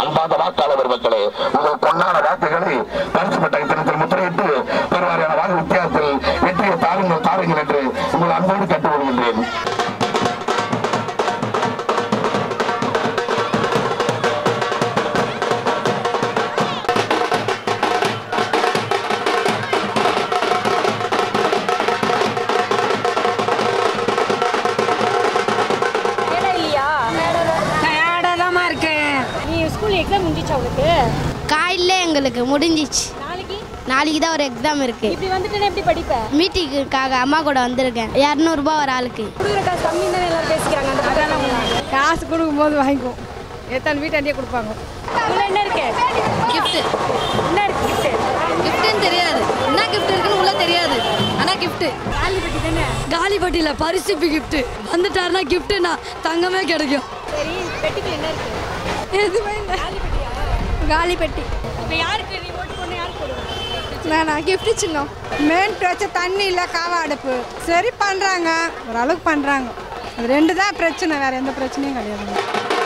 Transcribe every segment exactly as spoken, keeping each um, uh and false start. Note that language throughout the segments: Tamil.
அன்பார்ந்த வாக்காளர் மக்களே, உங்கள் பொன்னான வாக்குகளை பரிசு பெட்டக தினத்தில் முத்திரையிட்டு பெருவாரியான வாக்கு வித்தியாசத்தில் வெற்றியை தாருங்கள் தாருங்கள் என்று உங்கள் அன்போடு கேட்டுக்கொள்கின்றேன். காலையில எங்களுக்கு முடிஞ்சிச்சு. நாளைக்கு தான் ஒரு எக்ஸாம் இருக்கு. இப்படி வந்துட்டு எப்படி படிப்ப? மீட்டிங்காக அம்மா கூட வந்திருக்கேன். இரநூறுபா ஒரு ஆளுக்கு. காசு கொடுக்கும் போது வாங்கிக்கும். எத்தனை வீட்டாண்டியே கொடுப்பாங்க. என்ன இருக்கு? கிஃப்ட். என்ன இருக்கு கிஃப்ட்? கிஃப்ட்னு தெரியாது. என்ன கிஃப்ட் இருக்குன்னு உள்ள தெரியாது. ஆனா கிஃப்ட். காலிபட்டி தானே? காலிபட்டியில பரிசு கிஃப்ட். வந்துட்டாருன்னா கிஃப்ட்னா தங்கமே கிடைக்கும். சரி, பெட்டிக்கு என்ன இருக்கு? எதுவுமே இல்லை. காலிபட்டி. இப்போ யாருக்கு நீ ஓட்டு போன யாருக்கு போடுவ? நானா கிஃப்ட் சின்னம். மெயின் பிரச்சனை தண்ணி இல்லை, காவா அடுப்பு. சரி பண்ணுறாங்க, ஓரளவுக்கு பண்ணுறாங்க. அது ரெண்டு தான் பிரச்சனை, வேறு எந்த பிரச்சனையும் கிடையாது.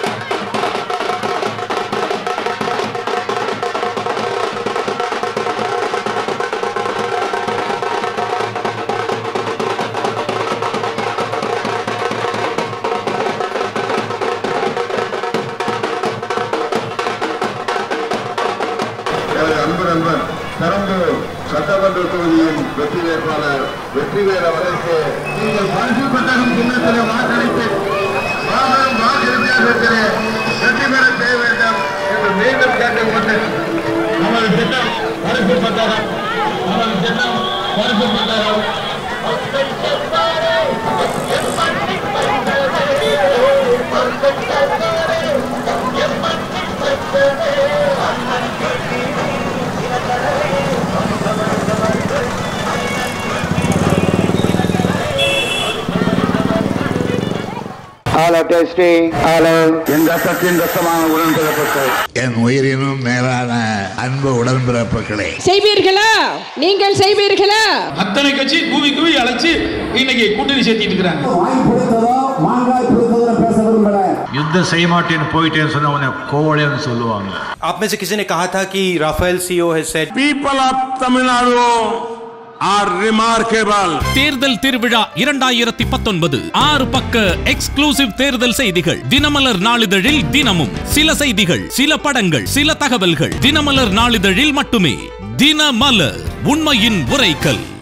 அன்பு நண்பன் பெரம்பலூர் சட்டமன்ற தொகுதியின் வெற்றி வேட்பாளர் வெற்றிவேல் அவர்களுக்கு நீங்கள் பரிசு பெட்டகம் சின்னத்திலே வாக்களித்து மாபெரும் வாக்கு வித்தியாசத்திலே வெற்றி பெற செய்ய வேண்டும் என்று மீண்டும் கேட்டுக்கொண்டு நமது திட்டம் பரிசு பெட்டகம் நமது திட்டம் பரிசு பெட்டகம் என் உயிரினும் மேலான அன்பு உடன்பிறப்புகளே, செய்வீர்களா? நீங்கள் செய்வீர்களா? அத்தனை கட்சி கூவி கூவி அழைச்சு இன்னைக்கு கூட்டணி சேர்த்திட்டு இருக்கிறாங்க. युद्ध செய்ய மாட்டேன்னு போயிட்டேன்னு சொன்ன உடனே கோவலைன்னு சொல்லுவாங்க. आप में से किसी ने कहा था कि Rafale CEO has said people of Tamil Nadu are remarkable. தேர்தல் திருவிழா இரண்டாயிரத்தி பத்தொன்பது ஆறு பக்க எக்ஸ்க்ளூசிவ் தேர்தல் செய்திகள் தினமலர் நாளிதழில் தினமும் சில செய்திகள், சில படங்கள், சில தகவல்கள் தினமலர் நாளிதழில் மட்டுமே. தினமலர், உண்மையின் உரைக்கல்.